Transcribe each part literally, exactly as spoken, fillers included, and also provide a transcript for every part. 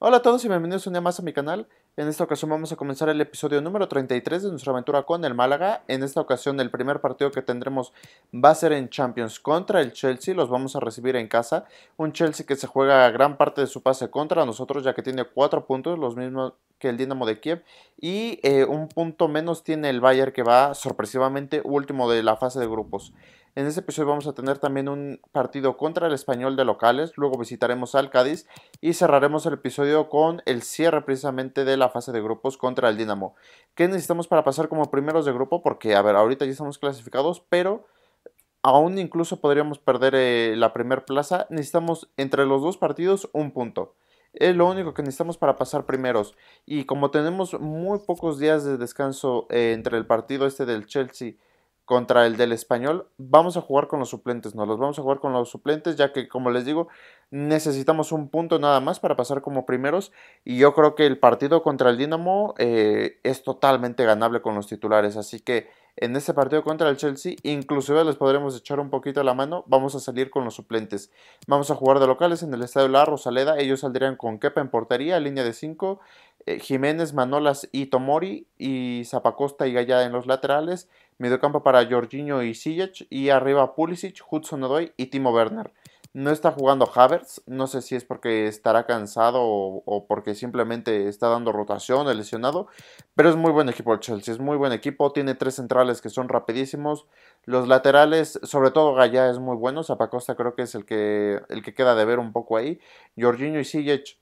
Hola a todos y bienvenidos un día más a mi canal. En esta ocasión vamos a comenzar el episodio número treinta y tres de nuestra aventura con el Málaga. En esta ocasión el primer partido que tendremos va a ser en Champions contra el Chelsea. Los vamos a recibir en casa. Un Chelsea que se juega gran parte de su pase contra nosotros, ya que tiene cuatro puntos, los mismos que el Dinamo de Kiev. Y eh, un punto menos tiene el Bayern, que va sorpresivamente último de la fase de grupos. En este episodio vamos a tener también un partido contra el Español de locales, luego visitaremos al Cádiz y cerraremos el episodio con el cierre precisamente de la fase de grupos contra el Dinamo. ¿Qué necesitamos para pasar como primeros de grupo? Porque, a ver, ahorita ya estamos clasificados, pero aún incluso podríamos perder eh, la primera plaza. Necesitamos entre los dos partidos un punto. Es lo único que necesitamos para pasar primeros. Y como tenemos muy pocos días de descanso eh, entre el partido este del Chelsea contra el del Español, vamos a jugar con los suplentes, nos los vamos a jugar con los suplentes, ya que, como les digo, necesitamos un punto nada más para pasar como primeros, y yo creo que el partido contra el Dinamo eh, es totalmente ganable con los titulares, así que en este partido contra el Chelsea, inclusive les podremos echar un poquito la mano, vamos a salir con los suplentes. Vamos a jugar de locales en el Estadio La Rosaleda, ellos saldrían con Kepa en portería, línea de cinco, eh, Jiménez, Manolas y Tomori, y Zappacosta y Gallá en los laterales, mediocampo para Jorginho y Ziyech, y arriba Pulisic, Hudson-Odoi y Timo Werner. No está jugando Havertz, no sé si es porque estará cansado o, o porque simplemente está dando rotación, el lesionado, pero es muy buen equipo el Chelsea, es muy buen equipo, tiene tres centrales que son rapidísimos, los laterales, sobre todo Gallá es muy bueno, Zappacosta creo que es el que, el que queda de ver un poco ahí, Jorginho y Ziyech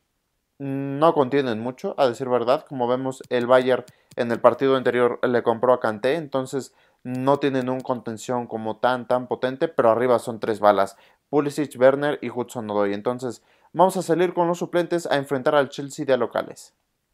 no contienen mucho, a decir verdad, como vemos el Bayern en el partido anterior le compró a Kanté, entonces no tienen un contención como tan tan potente, pero arriba son tres balas, Pulisic, Werner y Hudson-Odoi. Entonces vamos a salir con los suplentes a enfrentar al Chelsea de locales.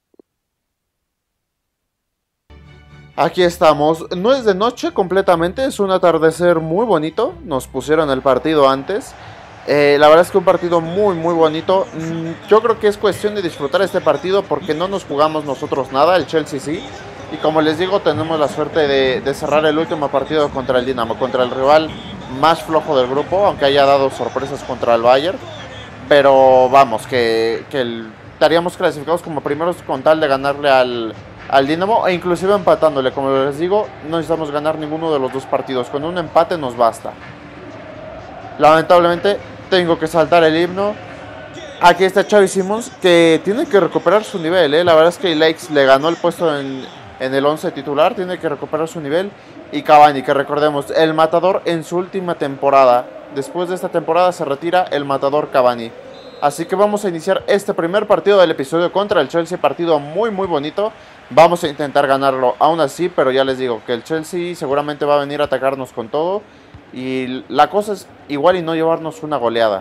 Aquí estamos, no es de noche completamente, es un atardecer muy bonito, nos pusieron el partido antes. Eh, la verdad es que un partido muy muy bonito. Yo creo que es cuestión de disfrutar este partido porque no nos jugamos nosotros nada, el Chelsea sí. Y como les digo, tenemos la suerte de, de cerrar el último partido contra el Dinamo, contra el rival más flojo del grupo, aunque haya dado sorpresas contra el Bayern. Pero vamos, que, que el, estaríamos clasificados como primeros con tal de ganarle al, al Dinamo, e inclusive empatándole. Como les digo, no necesitamos ganar ninguno de los dos partidos, con un empate nos basta. Lamentablemente tengo que saltar el himno. Aquí está Xavi Simons, que tiene que recuperar su nivel, ¿eh? La verdad es que Leix le ganó el puesto en, en el once titular, tiene que recuperar su nivel. Y Cavani, que recordemos, el matador en su última temporada. Después de esta temporada se retira el matador Cavani. Así que vamos a iniciar este primer partido del episodio contra el Chelsea, partido muy muy bonito. Vamos a intentar ganarlo aún así, pero ya les digo que el Chelsea seguramente va a venir a atacarnos con todo. Y la cosa es igual y no llevarnos una goleada.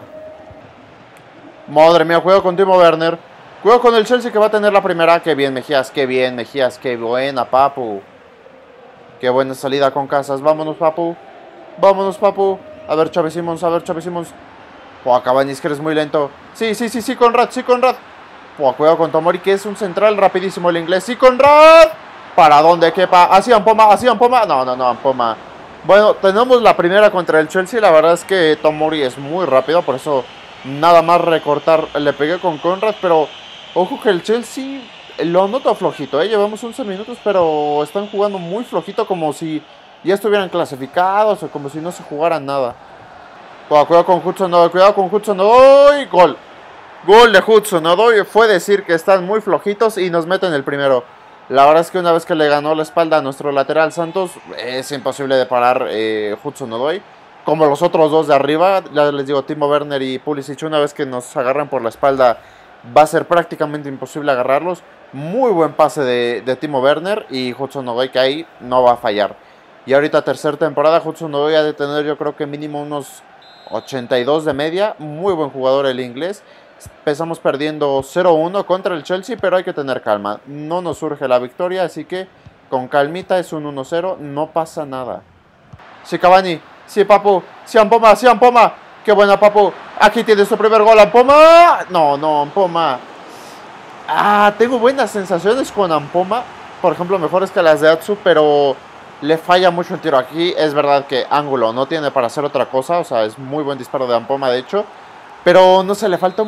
Madre mía, juego con Timo Werner. Juego con el Chelsea que va a tener la primera. Qué bien, Mejías, qué bien, Mejías, qué buena, papu. Qué buena salida con Casas. Vámonos, papu. Vámonos, papu. A ver, Xavi Simons, a ver, Xavi Simons. Pua, Cavani, es que eres muy lento. Sí, sí, sí, sí, Conrad, sí, Conrad. Pua, juego con Tomori, que es un central rapidísimo el inglés. Sí, Conrad. ¿Para dónde, Kepa? Así, Ampoma, así, Ampoma. No, no, no, Ampoma. Bueno, tenemos la primera contra el Chelsea. La verdad es que Tomori es muy rápido, por eso nada más recortar. Le pegué con Conrad, pero ojo que el Chelsea lo noto flojito, ¿eh? Llevamos once minutos, pero están jugando muy flojito, como si ya estuvieran clasificados o como si no se jugara nada. Cuidado con Hudson-Odoi, cuidado con Hudson-Odoi. Gol. Gol de Hudson-Odoi. Fue decir que están muy flojitos y nos meten el primero. La verdad es que una vez que le ganó la espalda a nuestro lateral Santos, es imposible de parar eh, Hudson-Odoi. Como los otros dos de arriba, ya les digo, Timo Werner y Pulisic, una vez que nos agarran por la espalda, va a ser prácticamente imposible agarrarlos. Muy buen pase de, de Timo Werner y Hudson-Odoi, que ahí no va a fallar. Y ahorita tercera temporada, Hudson-Odoi ha de tener yo creo que mínimo unos ochenta y dos de media. Muy buen jugador el inglés. Empezamos perdiendo cero uno contra el Chelsea, pero hay que tener calma. No nos surge la victoria, así que con calmita es un uno cero, no pasa nada. Sí, Cavani, sí, papu, sí, Ampoma, sí, Ampoma. Qué buena, papu. Aquí tienes tu primer gol, Ampoma. No, no, Ampoma. Ah, tengo buenas sensaciones con Ampoma. Por ejemplo, mejores que las de Atsu, pero le falla mucho el tiro aquí. Es verdad que ángulo no tiene para hacer otra cosa. O sea, es muy buen disparo de Ampoma, de hecho. Pero no sé, le falta un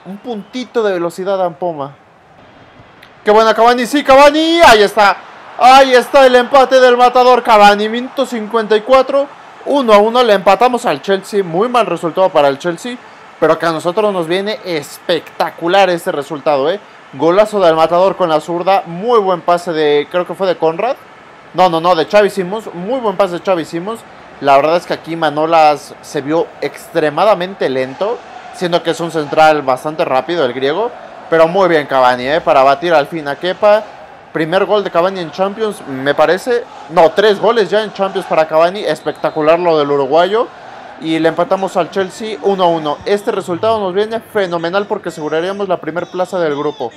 un puntito de velocidad a Poma. ¡Qué buena Cavani! ¡Sí, Cavani! ¡Ahí está! ¡Ahí está el empate del matador Cavani! Minuto cincuenta y cuatro. uno a uno. Le empatamos al Chelsea. Muy mal resultado para el Chelsea. Pero que a nosotros nos viene espectacular este resultado, ¿eh? Golazo del matador con la zurda. Muy buen pase de... Creo que fue de Conrad. No, no, no. De Xavi Simons. Muy buen pase de Xavi Simons. La verdad es que aquí Manolas se vio extremadamente lento. Siendo que es un central bastante rápido el griego. Pero muy bien Cavani, ¿eh? Para batir al fin a Kepa. Primer gol de Cavani en Champions, me parece. No, tres goles ya en Champions para Cavani. Espectacular lo del uruguayo. Y le empatamos al Chelsea uno a uno. Este resultado nos viene fenomenal porque aseguraríamos la primera plaza del grupo.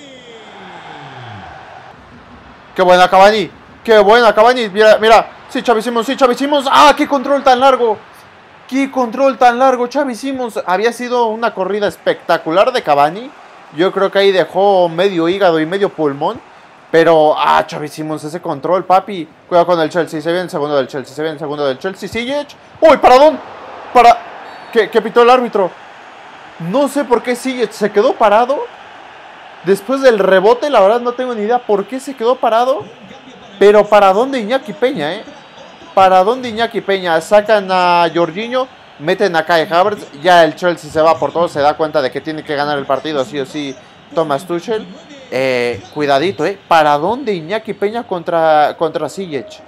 ¡Qué buena Cavani! ¡Qué buena Cavani! Mira, mira. Sí, Xavi Simons, sí, Xavi Simons. ¡Ah, qué control tan largo! ¡Qué control tan largo! Xavi Simons. Había sido una corrida espectacular de Cavani. Yo creo que ahí dejó medio hígado y medio pulmón. Pero, ah, Xavi Simons, ese control, papi. Cuidado con el Chelsea, se viene el segundo del Chelsea, se viene el segundo del Chelsea. Ziyech. Uy, ¿para dónde? Para... ¿Qué, qué pitó el árbitro? No sé por qué Ziyech se quedó parado. Después del rebote, la verdad no tengo ni idea por qué se quedó parado. Pero ¿para dónde Iñaki Peña, eh? ¿Para dónde Iñaki Peña? Sacan a Jorginho, meten a Kai Havertz. Ya el Chelsea se va por todo, se da cuenta de que tiene que ganar el partido, sí o sí, Thomas Tuchel. Eh, cuidadito, eh. ¿Para dónde Iñaki Peña contra, contra Ziyech?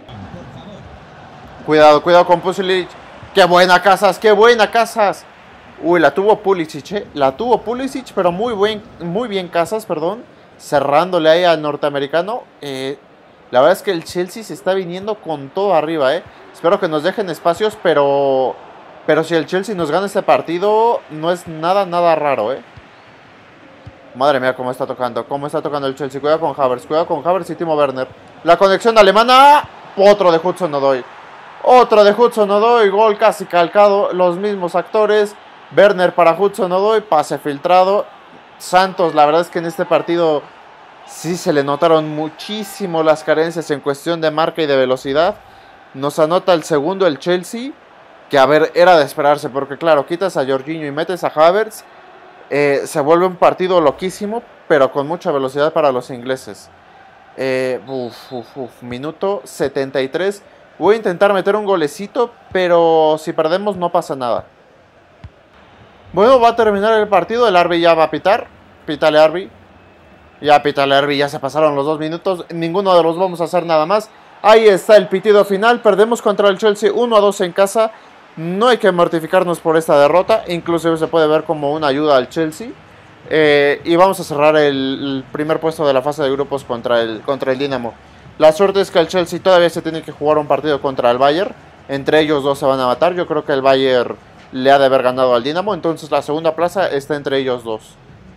Cuidado, cuidado con Pulisic. ¡Qué buena Casas! ¡Qué buena Casas! Uy, la tuvo Pulisic, eh. La tuvo Pulisic, pero muy, buen, muy bien Casas, perdón. Cerrándole ahí al norteamericano. Eh, la verdad es que el Chelsea se está viniendo con todo arriba, eh. Espero que nos dejen espacios, pero... Pero si el Chelsea nos gana este partido, no es nada, nada raro, eh. Madre mía, cómo está tocando. Cómo está tocando el Chelsea. Cuidado con Havertz. Cuidado con Havertz y Timo Werner. La conexión alemana. Otro de Hudson-Odoi. Otro de Hudson-Odoi. Gol casi calcado. Los mismos actores. Werner para Hudson-Odoi. Pase filtrado. Santos, la verdad es que en este partido sí se le notaron muchísimo las carencias en cuestión de marca y de velocidad. Nos anota el segundo el Chelsea. Que a ver, era de esperarse. Porque claro, quitas a Jorginho y metes a Havertz. Eh, se vuelve un partido loquísimo, pero con mucha velocidad para los ingleses. Eh, uf, uf, uf, minuto setenta y tres. Voy a intentar meter un golecito, pero si perdemos no pasa nada. Bueno, va a terminar el partido. El Arby ya va a pitar. Pítale, Arby. Ya pítale, Arby. Ya se pasaron los dos minutos. Ninguno de los vamos a hacer nada más. Ahí está el pitido final. Perdemos contra el Chelsea uno a dos en casa. No hay que mortificarnos por esta derrota. Inclusive se puede ver como una ayuda al Chelsea. Eh, y vamos a cerrar el, el primer puesto de la fase de grupos contra el, contra el Dinamo. La suerte es que el Chelsea todavía se tiene que jugar un partido contra el Bayern. Entre ellos dos se van a matar. Yo creo que el Bayern le ha de haber ganado al Dinamo. Entonces la segunda plaza está entre ellos dos.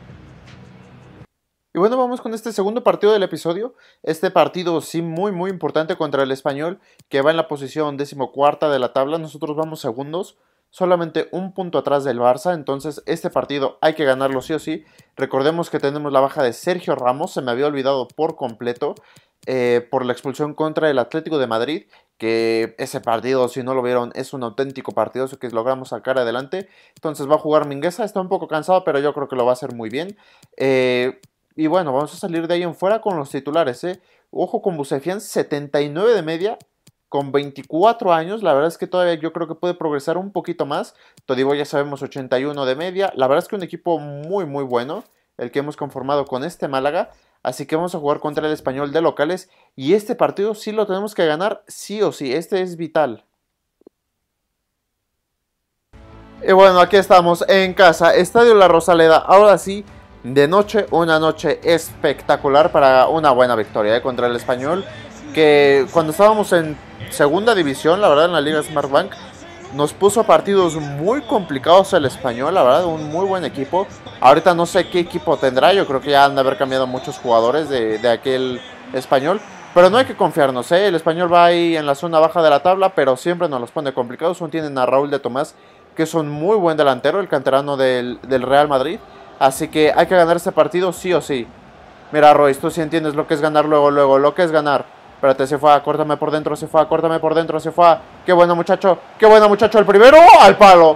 Y bueno, vamos con este segundo partido del episodio. Este partido sí muy muy importante contra el Español, que va en la posición decimocuarta de la tabla. Nosotros vamos segundos, solamente un punto atrás del Barça. Entonces este partido hay que ganarlo sí o sí. Recordemos que tenemos la baja de Sergio Ramos, se me había olvidado por completo, eh, por la expulsión contra el Atlético de Madrid. Que ese partido, si no lo vieron, es un auténtico partido que logramos sacar adelante. Entonces va a jugar Mingueza, está un poco cansado, pero yo creo que lo va a hacer muy bien. Eh... Y bueno, vamos a salir de ahí en fuera con los titulares, ¿eh? Ojo con Bucefian, setenta y nueve de media, con veinticuatro años. La verdad es que todavía yo creo que puede progresar un poquito más. Todibo ya sabemos ochenta y uno de media. La verdad es que un equipo muy muy bueno, el que hemos conformado con este Málaga. Así que vamos a jugar contra el Español de locales. Y este partido sí lo tenemos que ganar sí o sí, este es vital. Y bueno, aquí estamos en casa, Estadio La Rosaleda, ahora sí. De noche, una noche espectacular para una buena victoria ¿eh? contra el Español. Que cuando estábamos en segunda división, la verdad en la Liga Smartbank, nos puso partidos muy complicados el Español, la verdad, un muy buen equipo. Ahorita no sé qué equipo tendrá, yo creo que ya han de haber cambiado muchos jugadores de, de aquel Español. Pero no hay que confiarnos, ¿eh? El Español va ahí en la zona baja de la tabla, pero siempre nos los pone complicados. Aún tienen a Raúl de Tomás, que es un muy buen delantero, el canterano del, del Real Madrid. Así que hay que ganar este partido sí o sí. Mira, Royce, tú sí entiendes lo que es ganar luego, luego. Lo que es ganar. Espérate, se fue, córtame por dentro, se fue, córtame por dentro, se fue. Qué bueno, muchacho, qué bueno, muchacho. El primero, al palo.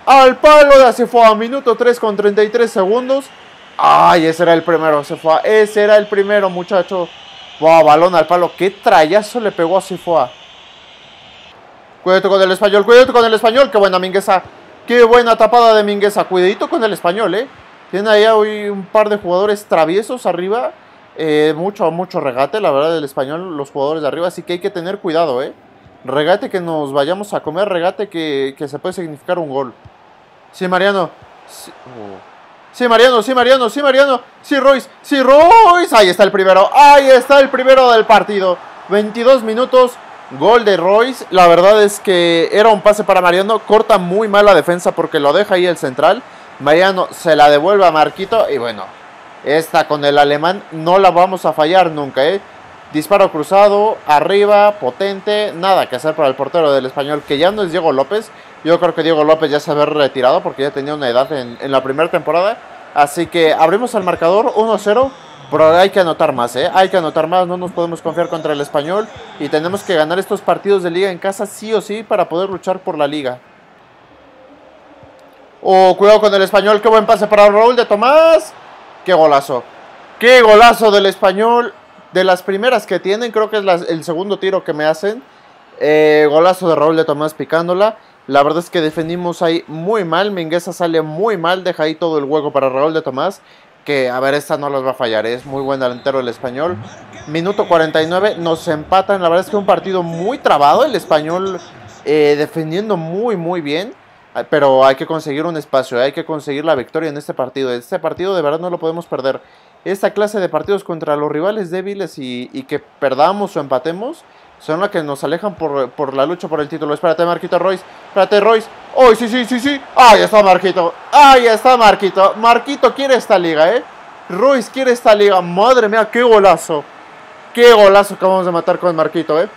al palo de Acefua, minuto tres con treinta y tres segundos. Ay, ese era el primero, Acefua, ese era el primero, muchacho. Wow, balón al palo, qué trayazo le pegó a Acefua. Cuídate con el español, cuídate con el español, qué buena Mingueza. Qué buena tapada de Mingueza, cuidadito con el español, eh. Tiene ahí hoy un par de jugadores traviesos arriba. Eh, mucho, mucho regate, la verdad, del español, los jugadores de arriba. Así que hay que tener cuidado, eh. Regate que nos vayamos a comer, regate que, que se puede significar un gol. Sí, Mariano. Sí, oh. sí, Mariano, sí, Mariano, sí, Mariano. Sí, Royce, sí, Royce. Ahí está el primero, ahí está el primero del partido. veintidós minutos, gol de Royce. La verdad es que era un pase para Mariano. Corta muy mal la defensa porque lo deja ahí el central. Mariano se la devuelve a Marquito y bueno, esta con el alemán no la vamos a fallar nunca, ¿eh? Disparo cruzado, arriba, potente, nada que hacer para el portero del español, que ya no es Diego López. Yo creo que Diego López ya se había retirado porque ya tenía una edad en, en la primera temporada. Así que abrimos el marcador uno cero, pero hay que anotar más, ¿eh? Hay que anotar más, no nos podemos confiar contra el español y tenemos que ganar estos partidos de liga en casa sí o sí para poder luchar por la liga. Oh, cuidado con el español, qué buen pase para Raúl de Tomás. Qué golazo, qué golazo del español. De las primeras que tienen, creo que es la, el segundo tiro que me hacen. Eh, golazo de Raúl de Tomás picándola. La verdad es que defendimos ahí muy mal. Mingueza sale muy mal, deja ahí todo el hueco para Raúl de Tomás. Que, a ver, esta no las va a fallar, es muy buen delantero el español. Minuto cuarenta y nueve, nos empatan. La verdad es que un partido muy trabado. El español eh, defendiendo muy, muy bien. Pero hay que conseguir un espacio, hay que conseguir la victoria en este partido. Este partido de verdad no lo podemos perder. Esta clase de partidos contra los rivales débiles y, y que perdamos o empatemos son las que nos alejan por, por la lucha por el título. Espérate, Marquito Royce. Espérate, Royce. ¡Oh, sí, sí, sí, sí! ¡Ahí está Marquito! ¡Ahí está Marquito! Marquito quiere esta liga, ¿eh? Royce quiere esta liga. Madre mía, qué golazo. Qué golazo que vamos a matar con Marquito, ¿eh?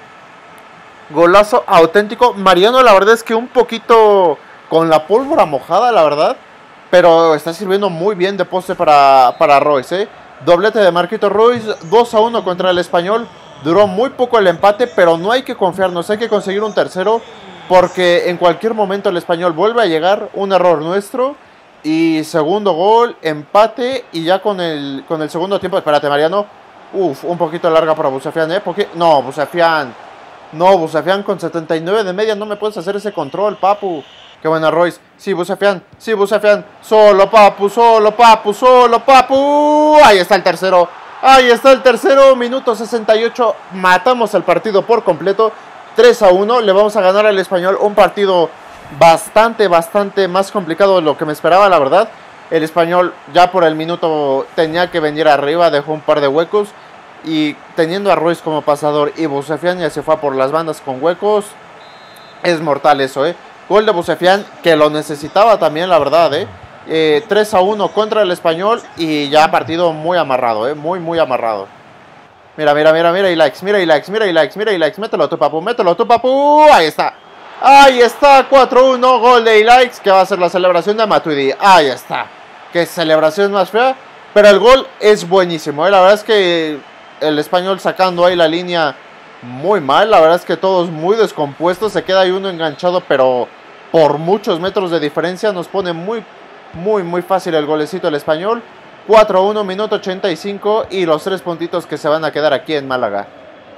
Golazo auténtico. Mariano, la verdad es que un poquito con la pólvora mojada, la verdad. Pero está sirviendo muy bien de poste para, para Royce, ¿eh? Doblete de Marquito Royce, dos a uno contra el español. Duró muy poco el empate, pero no hay que confiarnos, hay que conseguir un tercero. Porque en cualquier momento el español vuelve a llegar, un error nuestro. Y segundo gol, empate. Y ya con el, con el segundo tiempo, espérate Mariano. Uf, un poquito larga para Bucefian, ¿eh? Porque, no, Bucefian. No, Bucefian con setenta y nueve de media, no me puedes hacer ese control, papu. Qué buena Royce. Sí, Bucefian. Sí, Bucefian. Solo, papu. Solo, papu. Solo, papu. Ahí está el tercero. Ahí está el tercero. Minuto sesenta y ocho. Matamos el partido por completo. tres a uno. Le vamos a ganar al español. Un partido bastante, bastante más complicado de lo que me esperaba, la verdad. El español ya por el minuto tenía que venir arriba. Dejó un par de huecos. Y teniendo a Royce como pasador y Bucefian ya se fue por las bandas con huecos. Es mortal eso, eh. Gol de Bucefian, que lo necesitaba también, la verdad, ¿eh? eh tres a uno contra el español y ya partido muy amarrado, ¿eh? Muy, muy amarrado. Mira, mira, mira, mira, y likes, mira, y likes, mira, y likes, mira, y likes. Mételo tú, papu, mételo tú, papu. Ahí está. Ahí está, cuatro uno, gol de likes, que va a ser la celebración de Matuidi. Ahí está. Qué celebración más fea. Pero el gol es buenísimo, ¿eh? La verdad es que el español sacando ahí la línea muy mal, la verdad es que todos muy descompuestos, se queda ahí uno enganchado, pero por muchos metros de diferencia nos pone muy, muy, muy fácil el golecito el español. cuatro a uno, minuto ochenta y cinco y los tres puntitos que se van a quedar aquí en Málaga.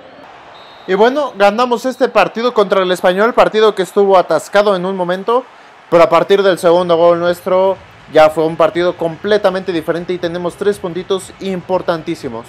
Y bueno, ganamos este partido contra el español, partido que estuvo atascado en un momento, pero a partir del segundo gol nuestro ya fue un partido completamente diferente y tenemos tres puntitos importantísimos.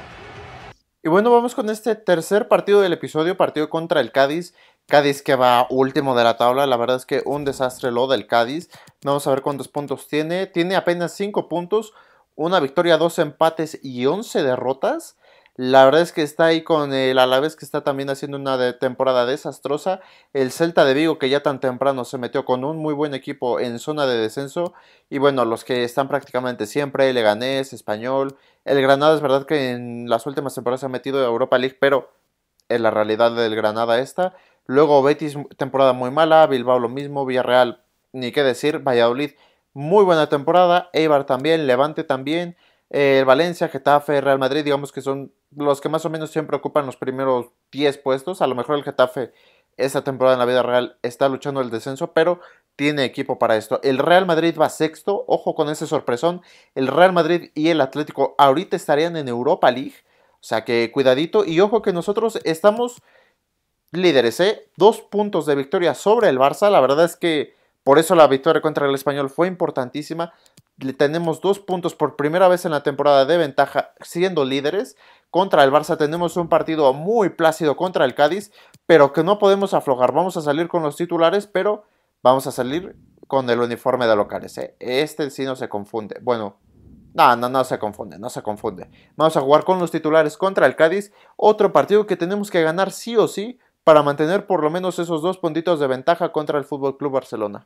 Y bueno, vamos con este tercer partido del episodio, partido contra el Cádiz. Cádiz que va último de la tabla, la verdad es que un desastre lo del Cádiz. Vamos a ver cuántos puntos tiene. Tiene apenas cinco puntos, una victoria, dos empates y once derrotas. La verdad es que está ahí con el Alavés, que está también haciendo una de temporada desastrosa. El Celta de Vigo, que ya tan temprano se metió con un muy buen equipo en zona de descenso. Y bueno, los que están prácticamente siempre, Leganés, Español. El Granada es verdad que en las últimas temporadas se ha metido a Europa League, pero en la realidad del Granada esta. Luego Betis, temporada muy mala. Bilbao lo mismo, Villarreal, ni qué decir. Valladolid, muy buena temporada. Eibar también, Levante también. Eh, Valencia, Getafe, Real Madrid, digamos que son los que más o menos siempre ocupan los primeros diez puestos. A lo mejor el Getafe esta temporada en la vida real está luchando el descenso, pero tiene equipo para esto. El Real Madrid va sexto, ojo con ese sorpresón. El Real Madrid y el Atlético ahorita estarían en Europa League, o sea que cuidadito. Y ojo que nosotros estamos líderes, ¿eh? Dos puntos de victoria sobre el Barça. La verdad es que por eso la victoria contra el Español fue importantísima. Le tenemos dos puntos por primera vez en la temporada de ventaja siendo líderes. Contra el Barça tenemos un partido muy plácido contra el Cádiz, pero que no podemos aflojar. Vamos a salir con los titulares, pero vamos a salir con el uniforme de locales, ¿eh? Este sí no se confunde. Bueno, no, no, no se confunde, no se confunde. Vamos a jugar con los titulares contra el Cádiz. Otro partido que tenemos que ganar sí o sí para mantener por lo menos esos dos puntitos de ventaja contra el F C Barcelona.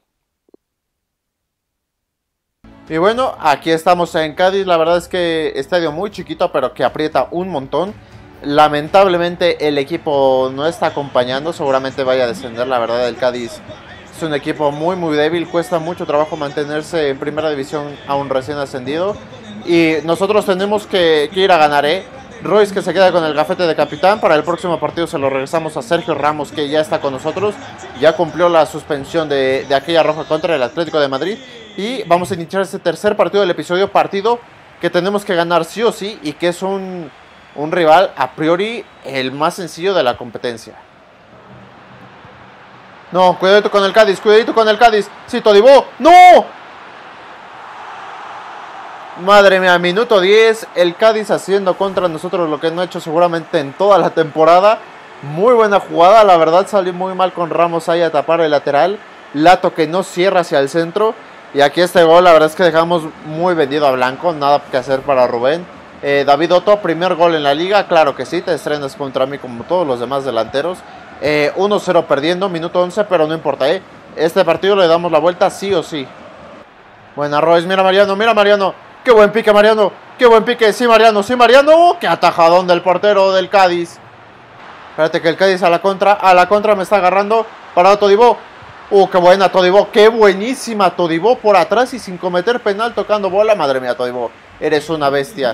Y bueno, aquí estamos en Cádiz. La verdad es que estadio muy chiquito, pero que aprieta un montón. Lamentablemente el equipo no está acompañando. Seguramente vaya a descender. La verdad, el Cádiz es un equipo muy muy débil. Cuesta mucho trabajo mantenerse en primera división a un recién ascendido. Y nosotros tenemos que, que ir a ganar, ¿eh? Royce, que se queda con el gafete de capitán. Para el próximo partido se lo regresamos a Sergio Ramos, que ya está con nosotros. Ya cumplió la suspensión de, de aquella roja contra el Atlético de Madrid. Y vamos a iniciar este tercer partido del episodio. Partido que tenemos que ganar sí o sí. Y que es un, un rival a priori el más sencillo de la competencia. No, cuidadito con el Cádiz, cuidadito con el Cádiz. Sí, Todibo. ¡No! Madre mía, minuto diez. El Cádiz haciendo contra nosotros lo que no ha hecho seguramente en toda la temporada. Muy buena jugada, la verdad salió muy mal con Ramos ahí a tapar el lateral. Lato que no cierra hacia el centro. Y aquí este gol, la verdad es que dejamos muy vendido a blanco. Nada que hacer para Rubén. eh, David Otto, primer gol en la liga. Claro que sí, te estrenas contra mí como todos los demás delanteros. eh, uno cero perdiendo, minuto once, pero no importa, eh. Este partido le damos la vuelta sí o sí. Buena Royce, mira Mariano, mira Mariano. Qué buen pique Mariano, qué buen pique. Sí Mariano, sí Mariano. Qué atajadón del portero del Cádiz. Espérate que el Cádiz a la contra, a la contra me está agarrando. Para Todibo. Uh, qué buena Todibo, qué buenísima Todibo por atrás y sin cometer penal tocando bola. Madre mía Todibo, eres una bestia.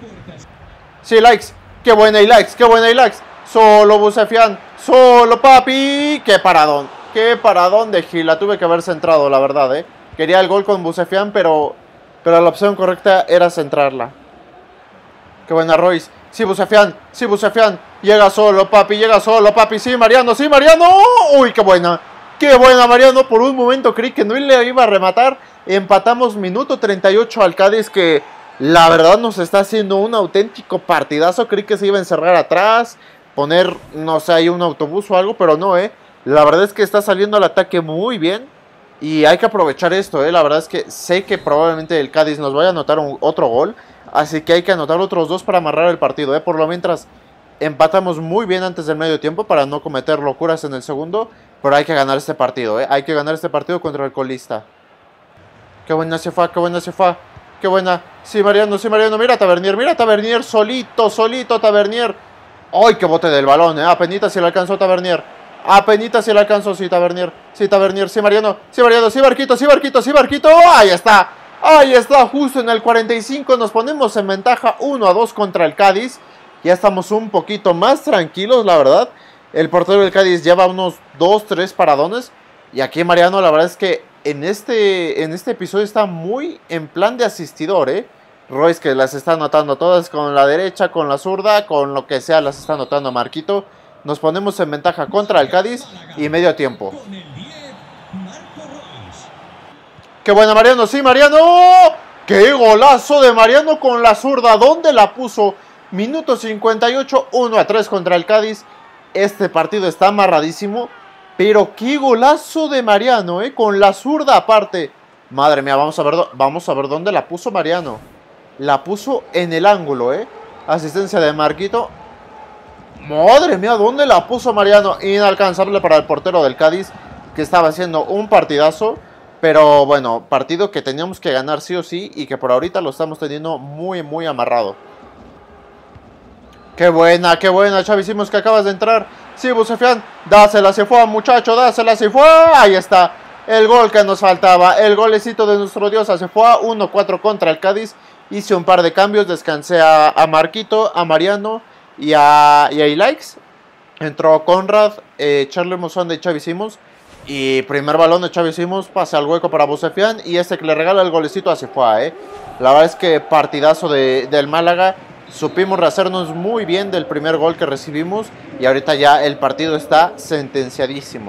Sí, likes, qué buena y likes, qué buena y likes. Solo Bucefian, solo papi. Qué paradón, qué paradón de Gil. La tuve que haber centrado, la verdad, eh. Quería el gol con Bucefian, pero, pero la opción correcta era centrarla. Qué buena Royce. Sí, Bucefian, sí, Bucefian. Llega solo, papi, llega solo, papi. Sí, Mariano, sí, Mariano. Uy, qué buena. Qué buena, Mariano. Por un momento creí que no le iba a rematar. Empatamos minuto treinta y ocho al Cádiz, que la verdad nos está haciendo un auténtico partidazo. Creí que se iba a encerrar atrás, poner, no sé, ahí un autobús o algo, pero no, eh. La verdad es que está saliendo al ataque muy bien. Y hay que aprovechar esto, eh. La verdad es que sé que probablemente el Cádiz nos vaya a anotar un, otro gol. Así que hay que anotar otros dos para amarrar el partido, eh. Por lo mientras empatamos muy bien antes del medio tiempo para no cometer locuras en el segundo. Pero hay que ganar este partido, ¿eh? Hay que ganar este partido contra el colista. Qué buena se fue, qué buena se fue. Qué buena. Sí, Mariano, sí, Mariano. Mira Tavernier, mira Tavernier. Solito, solito Tavernier. ¡Ay, qué bote del balón, eh! Apenitas si le alcanzó Tavernier. Apenitas si le alcanzó, sí, Tavernier. Sí, Tavernier, sí, Mariano. Sí, Mariano, sí, Barquito, sí, Barquito, sí, Barquito. ¡Ahí está! Ahí está, justo en el cuarenta y cinco. Nos ponemos en ventaja uno a dos contra el Cádiz. Ya estamos un poquito más tranquilos, la verdad. El portero del Cádiz lleva unos dos, tres paradones. Y aquí Mariano, la verdad es que en este, en este episodio está muy en plan de asistidor, ¿eh? Royce, que las está anotando todas con la derecha, con la zurda, con lo que sea, las está anotando Marquito. Nos ponemos en ventaja contra el Cádiz y medio tiempo. ¡Qué buena Mariano! ¡Sí, Mariano! ¡Qué golazo de Mariano con la zurda! ¿Dónde la puso? Minuto cincuenta y ocho, uno a tres contra el Cádiz. Este partido está amarradísimo. Pero qué golazo de Mariano, ¿eh? Con la zurda aparte. Madre mía, vamos a ver, vamos a ver dónde la puso Mariano. La puso en el ángulo, ¿eh? Asistencia de Marquito. Madre mía, ¿dónde la puso Mariano? Inalcanzable para el portero del Cádiz, que estaba haciendo un partidazo. Pero bueno, partido que teníamos que ganar sí o sí. Y que por ahorita lo estamos teniendo muy, muy amarrado. Qué buena, qué buena, Xavi Simons, que acabas de entrar. Sí, Bucefian, dásela, se fue, muchacho, dásela, se fue. Ahí está, el gol que nos faltaba. El golecito de nuestro Dios, se fue. uno cuatro contra el Cádiz. Hice un par de cambios, descansé a, a Marquito, a Mariano y a, y a Ilaix. Entró Conrad, eh, Charlie Mozón de Xavi Simons. Y primer balón de Xavi Simons, pase al hueco para Bucefian. Y este que le regala el golecito a Cifuá, ¿eh? La verdad es que partidazo de, del Málaga. Supimos rehacernos muy bien del primer gol que recibimos. Y ahorita ya el partido está sentenciadísimo.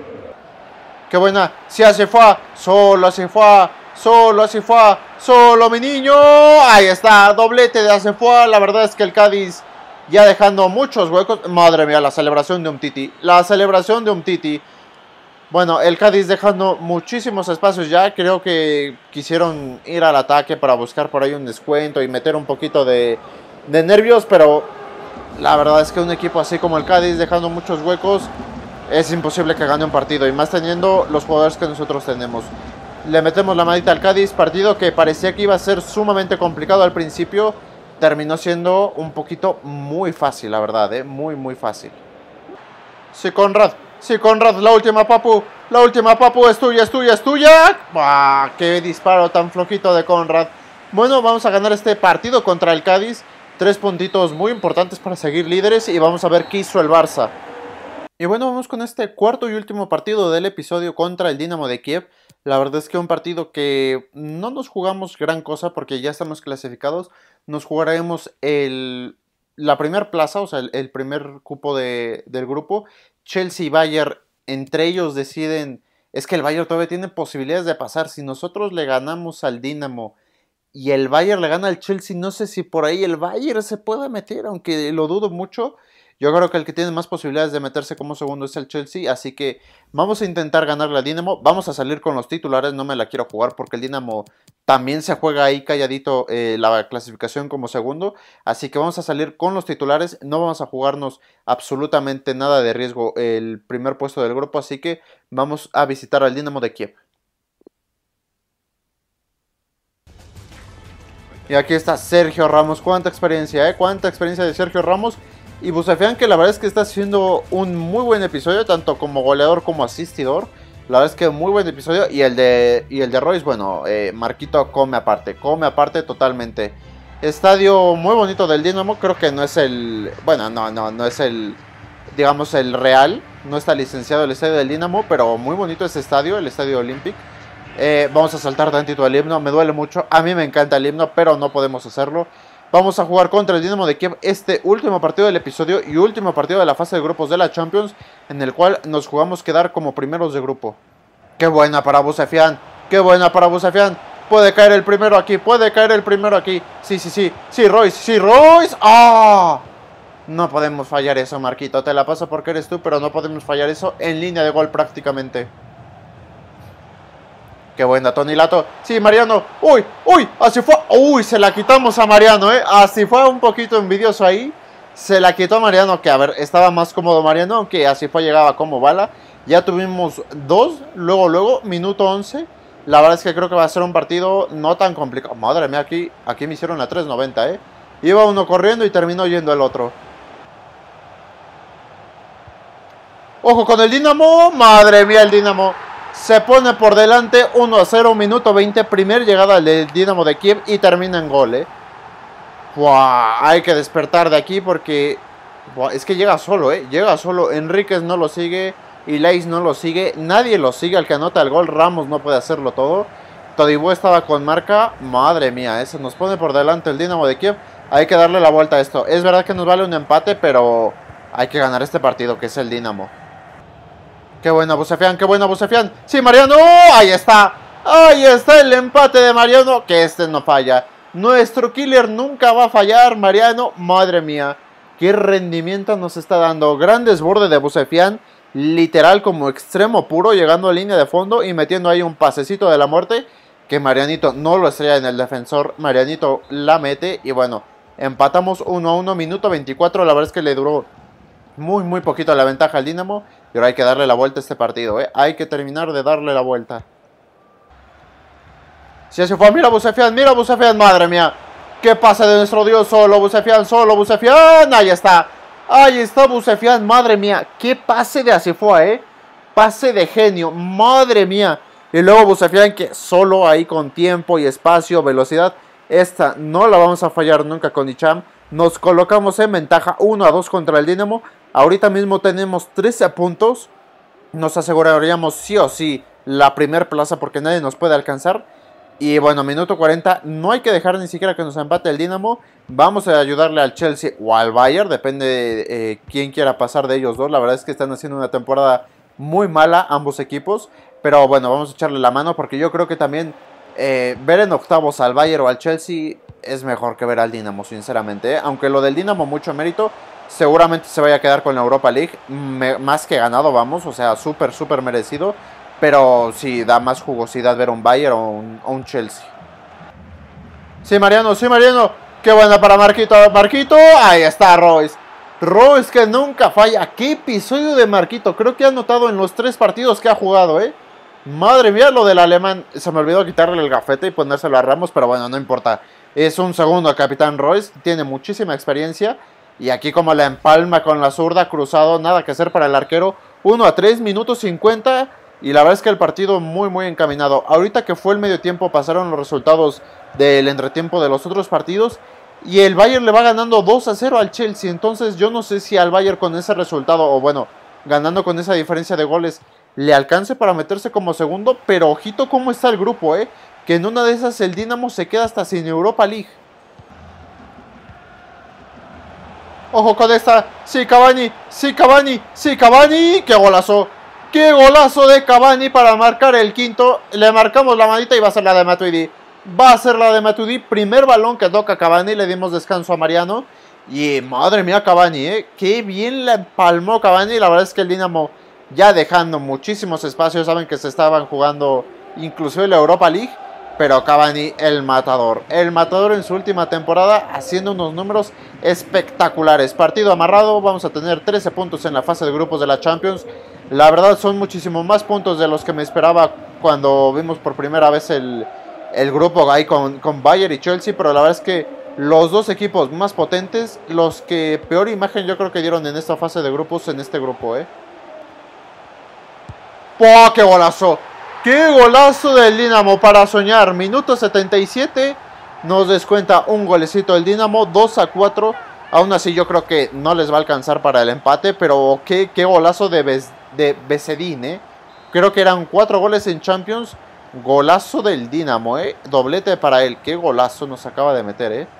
¡Qué buena! ¡Sí, Cifuá! ¡Solo Cifuá! ¡Solo Cifuá! ¡Solo mi niño! Ahí está, doblete de Cifuá. La verdad es que el Cádiz ya dejando muchos huecos. Madre mía, la celebración de Umtiti. La celebración de Umtiti. Bueno, el Cádiz dejando muchísimos espacios ya. Creo que quisieron ir al ataque para buscar por ahí un descuento y meter un poquito de, de nervios. Pero la verdad es que un equipo así como el Cádiz, dejando muchos huecos, es imposible que gane un partido. Y más teniendo los jugadores que nosotros tenemos. Le metemos la manita al Cádiz. Partido que parecía que iba a ser sumamente complicado al principio. Terminó siendo un poquito muy fácil, la verdad, ¿eh? Muy, muy fácil. Sí, Conrad. Sí, Conrad, la última, papu. La última, papu, es tuya, es tuya, es tuya. ¡Bah! ¡Qué disparo tan flojito de Conrad! Bueno, vamos a ganar este partido contra el Cádiz. Tres puntitos muy importantes para seguir líderes. Y vamos a ver qué hizo el Barça. Y bueno, vamos con este cuarto y último partido del episodio contra el Dinamo de Kiev. La verdad es que un partido que no nos jugamos gran cosa porque ya estamos clasificados. Nos jugaremos el, la primera plaza, o sea, el, el primer cupo de, del grupo. Chelsea y Bayern, entre ellos deciden, es que el Bayern todavía tiene posibilidades de pasar. Si nosotros le ganamos al Dinamo y el Bayern le gana al Chelsea, no sé si por ahí el Bayern se puede meter, aunque lo dudo mucho. Yo creo que el que tiene más posibilidades de meterse como segundo es el Chelsea, así que vamos a intentar ganarle al Dinamo. Vamos a salir con los titulares, no me la quiero jugar porque el Dinamo también se juega ahí calladito eh, la clasificación como segundo. Así que vamos a salir con los titulares, no vamos a jugarnos absolutamente nada de riesgo el primer puesto del grupo, así que vamos a visitar al Dinamo de Kiev. Y aquí está Sergio Ramos, cuánta experiencia, ¿eh? Cuánta experiencia de Sergio Ramos. Y Bucefian, que la verdad es que está haciendo un muy buen episodio, tanto como goleador como asistidor. La verdad es que muy buen episodio. Y el de, y el de Royce, bueno, eh, Marquito come aparte, come aparte totalmente. Estadio muy bonito del Dinamo, creo que no es el, bueno, no, no, no es el, digamos, el real. No está licenciado el estadio del Dinamo, pero muy bonito ese estadio, el estadio Olympic. Eh, vamos a saltar tantito el himno, me duele mucho, a mí me encanta el himno, pero no podemos hacerlo. Vamos a jugar contra el Dinamo de Kiev este último partido del episodio y último partido de la fase de grupos de la Champions, en el cual nos jugamos quedar como primeros de grupo. ¡Qué buena para Bucefian! ¡Qué buena para Bucefian! Puede caer el primero aquí, puede caer el primero aquí. Sí, sí, sí, sí, Royce, sí, Royce. ¡Ah! No podemos fallar eso, Marquito, te la paso porque eres tú, pero no podemos fallar eso en línea de gol prácticamente. Qué buena, Tony Lato. Sí, Mariano. Uy, uy, así fue. Uy, se la quitamos a Mariano, ¿eh? Así fue un poquito envidioso ahí. Se la quitó a Mariano, que a ver, estaba más cómodo Mariano, aunque así fue, llegaba como bala. Ya tuvimos dos, luego, luego, minuto once. La verdad es que creo que va a ser un partido no tan complicado. Madre mía, aquí, aquí me hicieron la tres noventa, ¿eh? Iba uno corriendo y terminó yendo el otro. Ojo con el Dinamo. Madre mía, el Dinamo. Se pone por delante uno a cero, minuto veinte, primer llegada del Dinamo de Kiev y termina en gol, ¿eh? Buah, hay que despertar de aquí porque buah, es que llega solo, ¿eh? Llega solo, Enríquez no lo sigue, Ilaix no lo sigue, nadie lo sigue al que anota el gol, Ramos no puede hacerlo todo. Todibo estaba con marca, madre mía, eso nos pone por delante el Dinamo de Kiev, hay que darle la vuelta a esto. Es verdad que nos vale un empate, pero hay que ganar este partido que es el Dinamo. Qué buena Bucefian, qué buena Bucefian. Sí, Mariano, ahí está. Ahí está el empate de Mariano, que este no falla. Nuestro killer nunca va a fallar, Mariano. Madre mía, qué rendimiento nos está dando. Gran desborde de Bucefian, literal como extremo puro, llegando a línea de fondo y metiendo ahí un pasecito de la muerte, que Marianito no lo estrella en el defensor. Marianito la mete y bueno, empatamos uno a uno, minuto veinticuatro. La verdad es que le duró muy, muy poquito la ventaja al Dinamo. Y ahora hay que darle la vuelta a este partido, ¿eh? Hay que terminar de darle la vuelta. Si se fue, mira Bucefian, mira Bucefian, madre mía. ¿Qué pasa de nuestro Dios? Solo Bucefian, solo Bucefian. Ahí está. Ahí está Bucefian, madre mía. Qué pase de Asifua, ¿eh? Pase de genio, madre mía. Y luego Bucefian que solo ahí con tiempo y espacio, velocidad. Esta no la vamos a fallar nunca con Hicham. Nos colocamos en ventaja uno a dos contra el Dinamo. Ahorita mismo tenemos trece puntos. nos aseguraríamos sí o sí la primer plaza porque nadie nos puede alcanzar. Y bueno, minuto cuarenta, no hay que dejar ni siquiera que nos empate el Dinamo. Vamos a ayudarle al Chelsea o al Bayern, depende de eh, quién quiera pasar de ellos dos. La verdad es que están haciendo una temporada muy mala ambos equipos. Pero bueno, vamos a echarle la mano porque yo creo que también eh, ver en octavos al Bayern o al Chelsea es mejor que ver al Dinamo, sinceramente. ¿eh? Aunque lo del Dinamo mucho mérito, seguramente se vaya a quedar con la Europa League. Me, más que ganado, vamos, o sea, súper, súper merecido. Pero sí, da más jugosidad ver un Bayern o un, o un Chelsea. Sí, Mariano, sí, Mariano. Qué buena para Marquito. Marquito, ahí está Royce. Royce que nunca falla. Qué episodio de Marquito. Creo que ha anotado en los tres partidos que ha jugado, ¿eh? Madre mía, lo del alemán. Se me olvidó quitarle el gafete y ponérselo a Ramos, pero bueno, no importa. Es un segundo capitán Royce. Tiene muchísima experiencia. Y aquí como la empalma con la zurda, cruzado, nada que hacer para el arquero. uno a tres, minutos cincuenta. Y la verdad es que el partido muy muy encaminado. Ahorita que fue el medio tiempo pasaron los resultados del entretiempo de los otros partidos. Y el Bayern le va ganando dos a cero al Chelsea. Entonces yo no sé si al Bayern con ese resultado, o bueno, ganando con esa diferencia de goles, le alcance para meterse como segundo. Pero ojito cómo está el grupo, eh. Que en una de esas el Dinamo se queda hasta sin Europa League. Ojo con esta. Sí, Cavani. Sí, Cavani. Sí, Cavani. ¡Qué golazo! ¡Qué golazo de Cavani para marcar el quinto! Le marcamos la manita y va a ser la de Matuidi. Va a ser la de Matuidi. Primer balón que toca Cavani. Le dimos descanso a Mariano. Y madre mía Cavani, ¿eh? Qué bien la empalmó Cavani. La verdad es que el Dinamo ya dejando muchísimos espacios. Saben que se estaban jugando inclusive la Europa League. Pero Cavani, el matador. El matador en su última temporada haciendo unos números espectaculares. Partido amarrado. Vamos a tener trece puntos en la fase de grupos de la Champions. La verdad son muchísimo más puntos de los que me esperaba cuando vimos por primera vez el, el grupo ahí con, con Bayern y Chelsea. Pero la verdad es que los dos equipos más potentes, los que peor imagen yo creo que dieron en esta fase de grupos, en este grupo, ¿eh? ¡Oh, qué golazo! ¡Qué golazo del Dinamo para soñar! Minuto setenta y siete, nos descuenta un golecito del Dinamo, dos a cuatro. Aún así yo creo que no les va a alcanzar para el empate, pero qué, qué golazo de, Bez, de Besedín, ¿eh? Creo que eran cuatro goles en Champions. Golazo del Dinamo, ¿eh? Doblete para él. Qué golazo nos acaba de meter, ¿eh?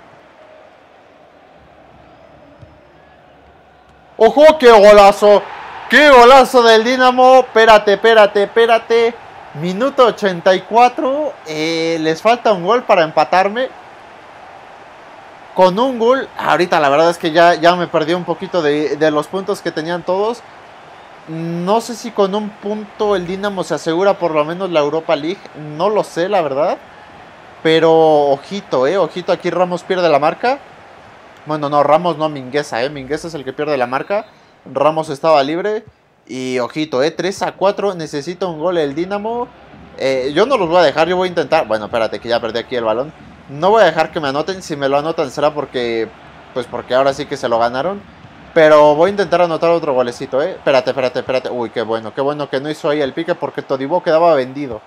¡Ojo, qué golazo! ¡Qué golazo del Dinamo! Espérate, espérate, espérate. Minuto ochenta y cuatro. Eh, les falta un gol para empatarme. Con un gol, ahorita la verdad es que ya, ya me perdí un poquito de, de los puntos que tenían todos. No sé si con un punto el Dinamo se asegura por lo menos la Europa League. No lo sé, la verdad. Pero ojito, eh. Ojito, aquí Ramos pierde la marca. Bueno, no, Ramos no, Mingueza, eh. Mingueza es el que pierde la marca. Ramos estaba libre. Y ojito, eh. tres a cuatro. Necesita un gol el Dinamo. Eh, yo no los voy a dejar, yo voy a intentar. Bueno, espérate, que ya perdí aquí el balón. No voy a dejar que me anoten. Si me lo anotan será porque, pues porque ahora sí que se lo ganaron. Pero voy a intentar anotar otro golecito, eh. Espérate, espérate, espérate. Uy, qué bueno, qué bueno que no hizo ahí el pique porque Todibo quedaba vendido.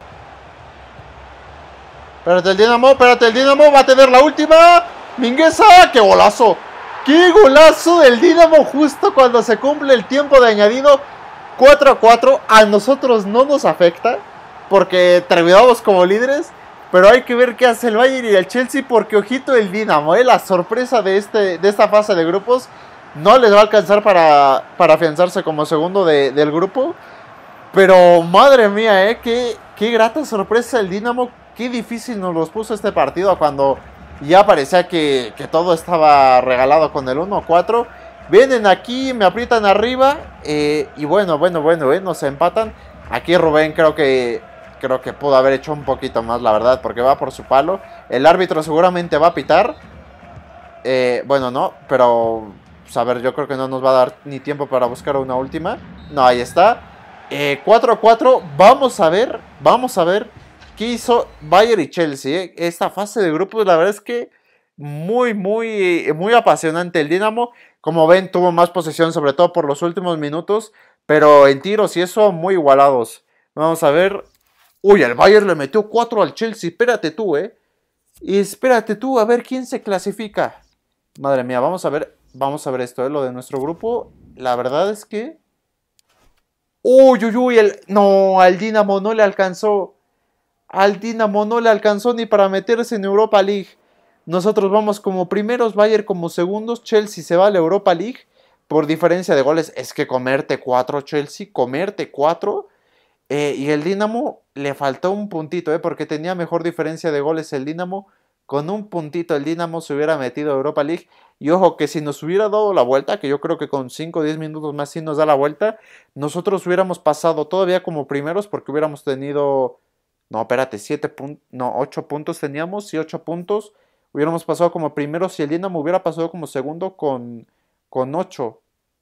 Espérate el Dinamo, espérate el Dinamo. Va a tener la última. Mingueza, qué golazo. Qué golazo del Dinamo justo cuando se cumple el tiempo de añadido. cuatro a cuatro. A nosotros no nos afecta porque terminamos como líderes. Pero hay que ver qué hace el Bayern y el Chelsea porque ojito el Dinamo, ¿eh? La sorpresa de, este, de esta fase de grupos no les va a alcanzar para, para afianzarse como segundo de, del grupo. Pero madre mía, ¿eh? Qué, qué grata sorpresa el Dinamo. Qué difícil nos los puso este partido cuando ya parecía que, que todo estaba regalado con el uno a cuatro. Vienen aquí, me aprietan arriba eh, y bueno, bueno, bueno, ¿eh? Nos empatan. Aquí Rubén creo que... Creo que pudo haber hecho un poquito más, la verdad, porque va por su palo. El árbitro seguramente va a pitar. Eh, bueno, no, pero... Pues a ver, yo creo que no nos va a dar ni tiempo para buscar una última. No, ahí está. Eh, cuatro a cuatro. Vamos a ver, vamos a ver qué hizo Bayern y Chelsea. ¿eh? Esta fase de grupos, la verdad es que muy, muy, muy apasionante. El Dinamo, como ven, tuvo más posesión, sobre todo por los últimos minutos. Pero en tiros y eso, muy igualados. Vamos a ver... Uy, el Bayern le metió cuatro al Chelsea. Espérate tú, eh. Y espérate tú a ver quién se clasifica. Madre mía, vamos a ver. Vamos a ver esto, eh. Lo de nuestro grupo. La verdad es que... Uy, uy, uy, el... no, al Dinamo no le alcanzó. Al Dinamo no le alcanzó ni para meterse en Europa League. Nosotros vamos como primeros, Bayern como segundos, Chelsea se va a la Europa League por diferencia de goles. Es que comerte cuatro, Chelsea, comerte cuatro. Eh, y el Dinamo le faltó un puntito, eh, porque tenía mejor diferencia de goles el Dinamo. Con un puntito el Dinamo se hubiera metido a Europa League. Y ojo que si nos hubiera dado la vuelta, que yo creo que con cinco o diez minutos más sí nos da la vuelta, nosotros hubiéramos pasado todavía como primeros porque hubiéramos tenido... No, espérate, siete puntos, no, ocho puntos teníamos, sí, ocho puntos. Hubiéramos pasado como primeros si el Dinamo hubiera pasado como segundo con, con ocho.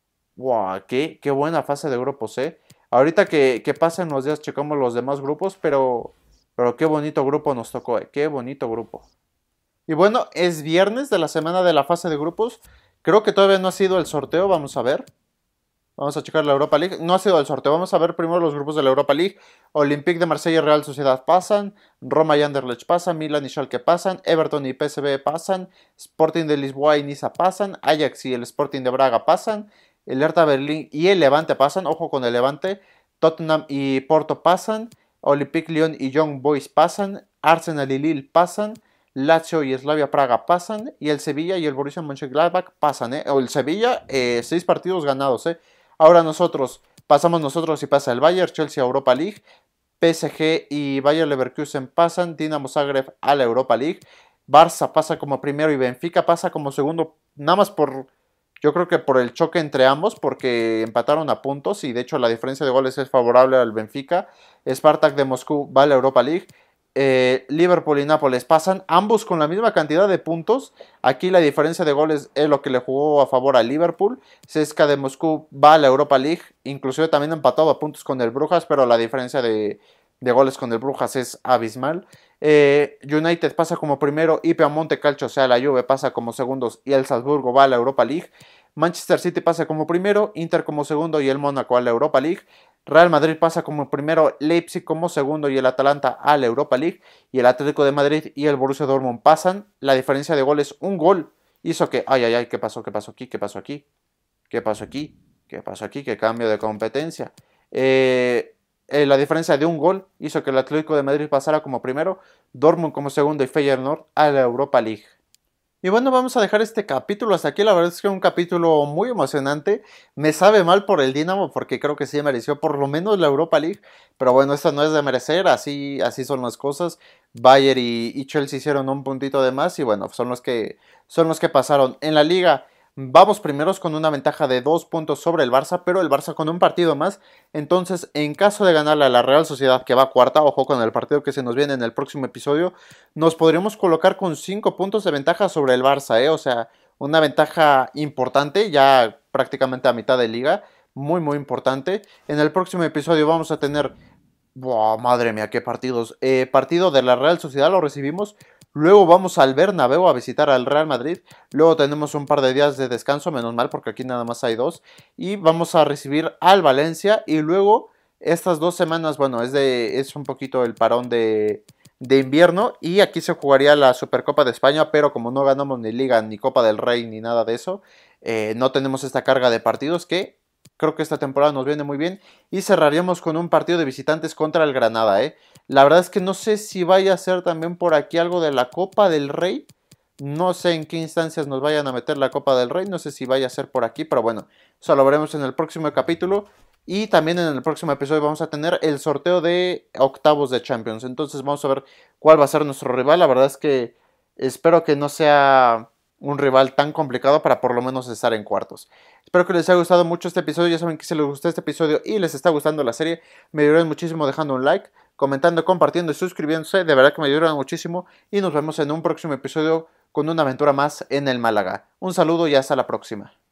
Wow, qué, qué buena fase de grupos, eh. Ahorita que, que pasen los días checamos los demás grupos, pero, pero qué bonito grupo nos tocó, eh. Qué bonito grupo. Y bueno, es viernes de la semana de la fase de grupos. Creo que todavía no ha sido el sorteo, vamos a ver. Vamos a checar la Europa League. No ha sido el sorteo. Vamos a ver primero los grupos de la Europa League. Olympique de Marsella y Real Sociedad pasan. Roma y Anderlecht pasan. Milan y Schalke pasan. Everton y P S V pasan. Sporting de Lisboa y Niza pasan. Ajax y el Sporting de Braga pasan. El Hertha Berlín y el Levante pasan. Ojo con el Levante. Tottenham y Porto pasan. Olympique Lyon y Young Boys pasan. Arsenal y Lille pasan. Lazio y Slavia Praga pasan. Y el Sevilla y el Borussia Mönchengladbach pasan. ¿eh? O el Sevilla, eh, seis partidos ganados. ¿eh? Ahora nosotros, pasamos nosotros y pasa el Bayern, Chelsea a Europa League, P S G y Bayer Leverkusen pasan, Dinamo Zagreb a la Europa League, Barça pasa como primero y Benfica pasa como segundo, nada más por, yo creo que por el choque entre ambos, porque empataron a puntos y de hecho la diferencia de goles es favorable al Benfica, Spartak de Moscú va a la Europa League, Eh, Liverpool y Nápoles pasan, ambos con la misma cantidad de puntos. Aquí la diferencia de goles es lo que le jugó a favor a Liverpool. C S K A de Moscú va a la Europa League, inclusive también empatado a puntos con el Brujas, pero la diferencia de, de goles con el Brujas es abismal. Eh, United pasa como primero y Piemonte Calcio, o sea la Juve, pasa como segundos y el Salzburgo va a la Europa League. Manchester City pasa como primero, Inter como segundo y el Mónaco a la Europa League. Real Madrid pasa como primero, Leipzig como segundo y el Atalanta a la Europa League. Y el Atlético de Madrid y el Borussia Dortmund pasan. La diferencia de goles, un gol, hizo que... Ay, ay, ay, ¿qué pasó? ¿Qué pasó aquí? ¿Qué pasó aquí? ¿Qué pasó aquí? ¿Qué pasó aquí? ¿Qué cambio de competencia? Eh, eh, la diferencia de un gol hizo que el Atlético de Madrid pasara como primero, Dortmund como segundo y Feyenoord a la Europa League. Y bueno, vamos a dejar este capítulo hasta aquí. La verdad es que es un capítulo muy emocionante. Me sabe mal por el Dinamo porque creo que sí mereció por lo menos la Europa League. Pero bueno, esto no es de merecer, así, así son las cosas. Bayern y, y Chelsea hicieron un puntito de más y bueno, son los que, son los que pasaron. En la Liga vamos primeros con una ventaja de dos puntos sobre el Barça, pero el Barça con un partido más. Entonces, en caso de ganarle a la Real Sociedad, que va cuarta, ojo con el partido que se nos viene en el próximo episodio, nos podríamos colocar con cinco puntos de ventaja sobre el Barça, ¿eh? O sea, una ventaja importante, ya prácticamente a mitad de liga, muy muy importante. En el próximo episodio vamos a tener, ¡buah, madre mía, qué partidos! Eh, partido de la Real Sociedad lo recibimos. Luego vamos al Bernabéu a visitar al Real Madrid. Luego tenemos un par de días de descanso, menos mal porque aquí nada más hay dos. Y vamos a recibir al Valencia. Y luego estas dos semanas, bueno, es, de, es un poquito el parón de, de invierno. Y aquí se jugaría la Supercopa de España. Pero como no ganamos ni Liga, ni Copa del Rey, ni nada de eso, eh, no tenemos esta carga de partidos que... Creo que esta temporada nos viene muy bien. Y cerraríamos con un partido de visitantes contra el Granada, ¿eh? La verdad es que no sé si vaya a ser también por aquí algo de la Copa del Rey. No sé en qué instancias nos vayan a meter la Copa del Rey. No sé si vaya a ser por aquí, pero bueno, eso lo veremos en el próximo capítulo. Y también en el próximo episodio vamos a tener el sorteo de octavos de Champions. Entonces vamos a ver cuál va a ser nuestro rival. La verdad es que espero que no sea un rival tan complicado para por lo menos estar en cuartos. Espero que les haya gustado mucho este episodio. Ya saben que si les gustó este episodio y les está gustando la serie, me ayudarán muchísimo dejando un like, comentando, compartiendo y suscribiéndose. De verdad que me ayudan muchísimo. Y nos vemos en un próximo episodio con una aventura más en el Málaga. Un saludo y hasta la próxima.